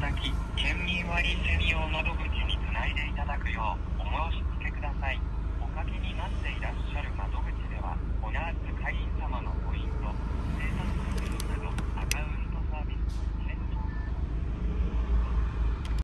だき、県民割専用窓口につないでいただくよ